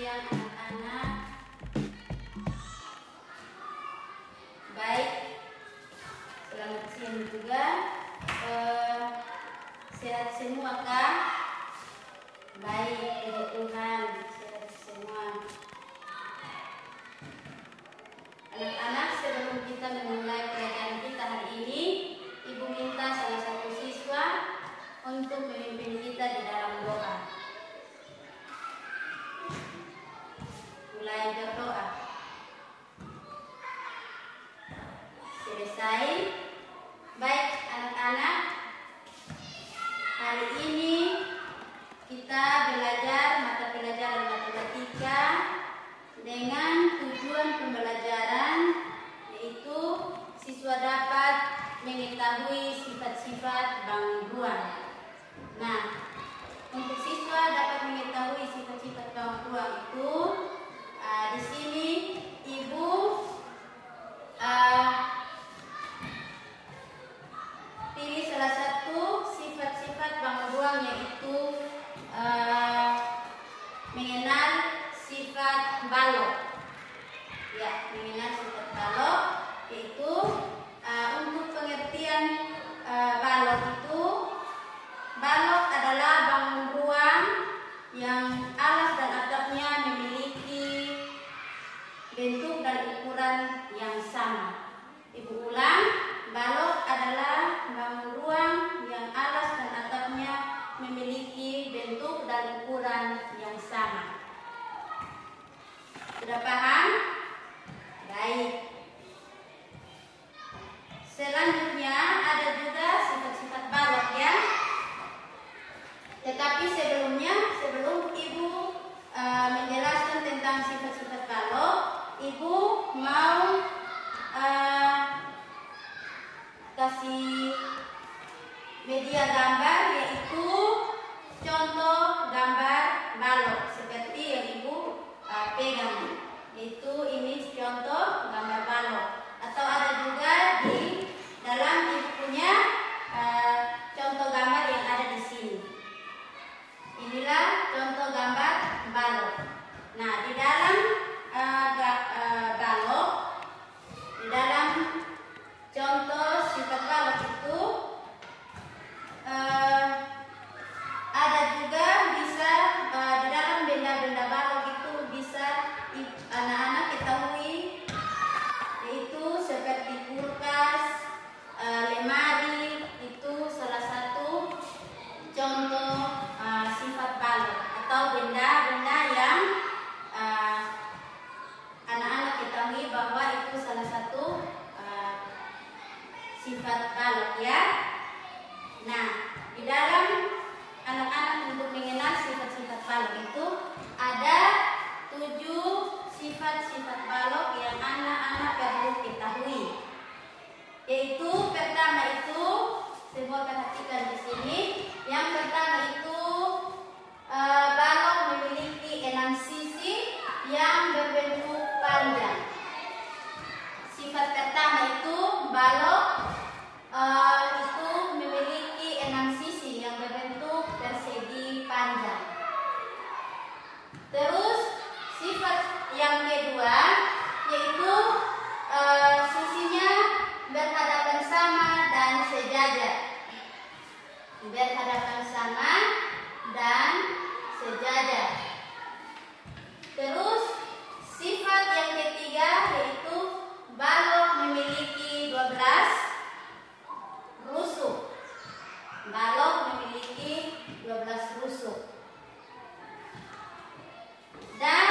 siang anak-anak. Baik, selamat siang juga. Sehat semua kah? Baik, puji Tuhan, sehat semua. Anak-anak, sebelum kita memulai pelajaran kita hari ini, Ibu minta salah satu siswa untuk memimpin kita di dalam doa. Mulai berdoa. Selesai. Baik anak-anak, hari ini kita belajar mata pelajaran matematika dengan tujuan pembelajaran, yaitu siswa dapat mengetahui sifat-sifat bangunan. Nah, untuk siswa dapat mengetahui sifat-sifat bangunan itu, di sini Ibu pilih salah satu sifat-sifat bangunan, yaitu mengenal sifat balok. Ya, mengenal sifat balok, yaitu untuk pengertian balok itu, balok adalah bangun ruang yang alas dan atapnya memiliki bentuk dan ukuran yang sama. Ibu ulang, balok adalah bangun ruang yang alas dan atapnya memiliki bentuk dan ukuran yang sama. Sudah paham? Baik. Selanjutnya ada juga sifat-sifat balok ya. Tetapi sebelum Ibu menjelaskan tentang sifat-sifat balok, Ibu mau kasih media gambar, yaitu contoh gambar balok seperti yang Ibu pegang. Itu ini contoh gambar balok. Atau ada juga di dalam Ibu punya contoh gambar yang ada di sini. Inilah contoh gambar balok. Nah, di dalam balok, di dalam contoh sifat balok itu ada juga bisa di dalam benda-benda balok itu bisa anak-anak ketahui, yaitu seperti kulkas, lemari, itu salah satu contoh sifat balok atau benda-benda yang anak-anak ketahui bahwa itu salah satu sifat balok ya. Nah, di dalam anak-anak untuk mengenal sifat-sifat balok itu ada 7 sifat-sifat balok yang anak-anak perlu ketahui. Yaitu pertama itu, semua perhatikan di sini. Yang pertama itu balok memiliki 6 sisi yang berbentuk panjang. Sifat pertama itu balok itu memiliki 6 sisi yang berbentuk persegi panjang. Terus sifat yang kedua yaitu sisinya berhadapan sama dan sejajar. Berhadapan sama dan sejajar. Terus sifat yang ketiga yaitu balok memiliki 12 rusuk. Balok memiliki 12 rusuk. Dan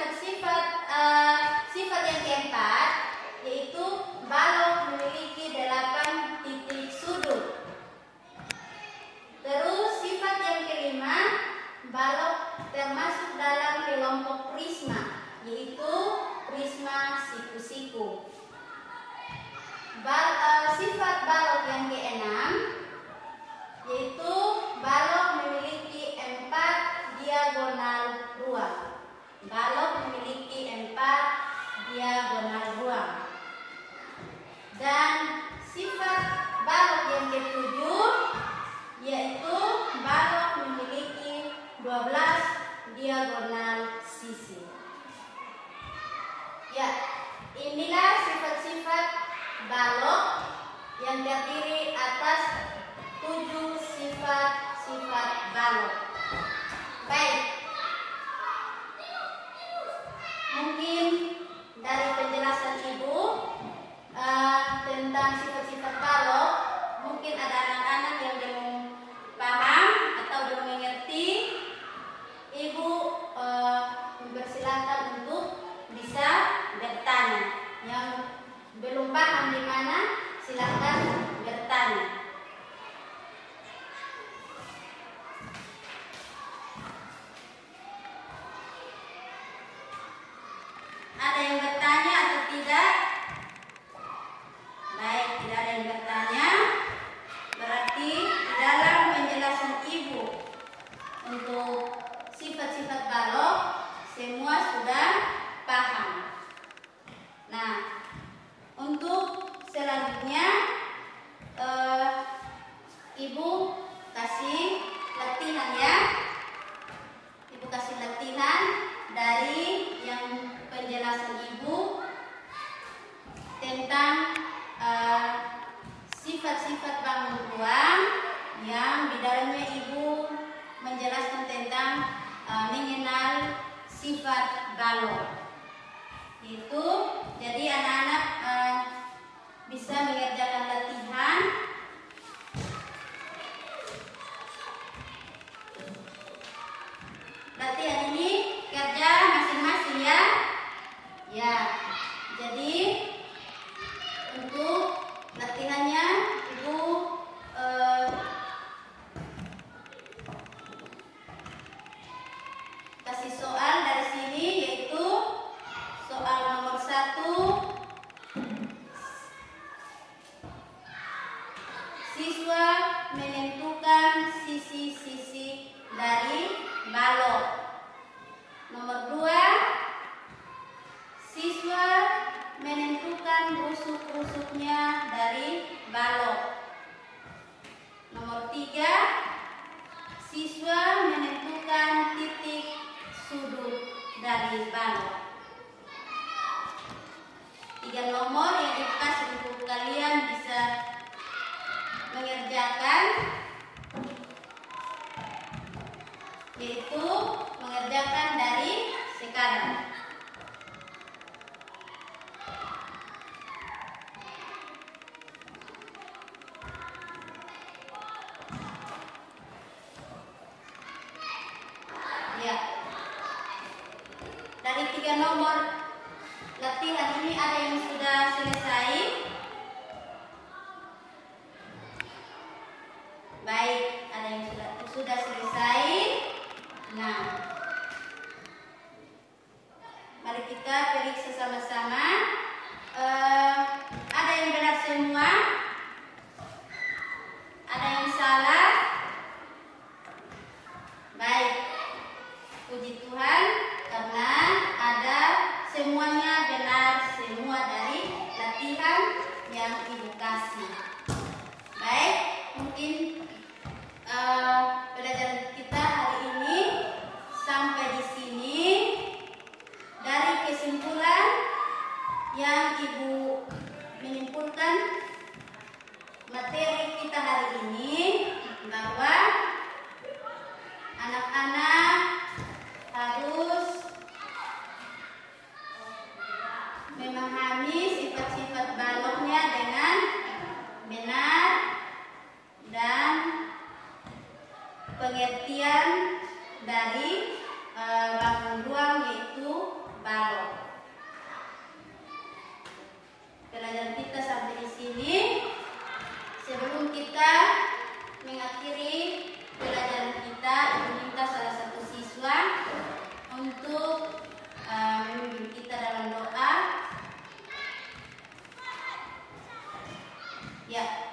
sifat yang keempat yaitu balok memiliki 8 titik sudut. Terus sifat yang kelima, balok atas 7 sifat-sifat balok. Baik, mungkin dari penjelasan Ibu tentang sifat-sifat balok, mungkin ada anak-anak yang belum paham atau belum mengerti. Ibu mempersilahkan untuk bisa bertanya. Yang belum paham di mana, silakan bertanya. Ada yang bertanya atau tidak? Baik, tidak ada yang bertanya. Berarti di dalam penjelasan Ibu untuk sifat-sifat balok semua sudah paham. Nah, untuk selanjutnya Ibu kasih latihan ya. Ibu kasih latihan dari yang penjelasan Ibu tentang sifat-sifat bangun ruang yang di dalamnya Ibu menjelaskan tentang mengenal sifat balok. Itu jadi anak-anak bisa mengerjakan latihan. Latihan ini kerja masing-masing ya. Ya, jadi untuk latihannya Ibu kasih soal dari sini, yaitu soal nomor 1. Siswa menentukan sisi-sisi dari balok. Nomor 2. Siswa menentukan rusuk-rusuknya dari balok. Nomor 3. Siswa menentukan titik sudut dari balok. 3 nomor yang dikasih untuk kalian bisa mengerjakan, yaitu mengerjakan dari sekarang. Ya, dari 3 nomor latihan ini ada yang sudah selesai. Baik, ada yang sudah selesai. Nah, mari kita periksa sama-sama. Ada yang benar semua? Ada yang salah? Baik, puji Tuhan karena ada semuanya benar semua dari latihan yang Ibu kasih. Baik, mungkin pelajaran kita hari ini sampai di sini. Dari kesimpulan yang Ibu menyimpulkan materi kita hari ini, bahwa anak-anak harus memahami sifat-sifat baloknya dengan benar dan pengertian dari bangun ruang, yaitu balok. Pelajaran kita sampai di sini. Sebelum kita mengakhiri pelajaran kita, meminta salah satu siswa untuk memimpin kita dalam doa. Ya.